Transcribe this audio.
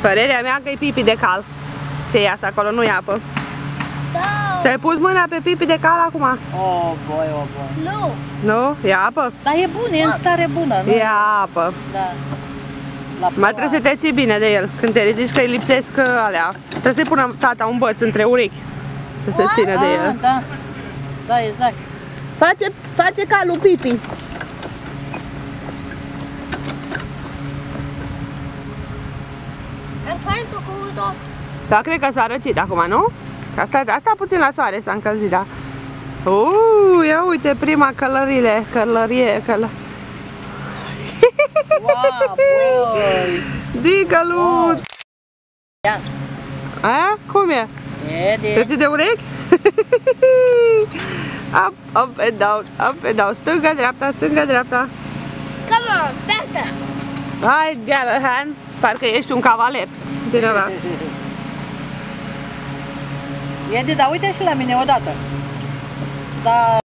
Părerea mea că e pipi de cal. Ce iasă acolo, nu e apă. Da. Și ai pus mâna pe pipi de cal acum? Oh, boy, oh, boy. Nu. Nu? E apă? Dar e bun, e în stare bună, nu? E apă. Da. La Mai trebuie să te ții bine de el. Când te ridici că îi lipsesc alea. Trebuie să-i pună tata un băț între urechi. Să se țină de el. Da. Da, exact. Face calul pipi. I'm trying to cool it off. Da, cred că s-a răcit acum, nu? Asta puțin la soare s-a încălzit, da. Ia uite prima călărie. Wow, boy. Dicăluț! Ia. Aia? Cum e? Te ții de urechi? Up and down, stânga, dreapta, stânga, dreapta. Come on, faster. Hai, Gallagher, parcă ești un cavaler. Din ăla. Edi, dar uite și la mine odată. Da.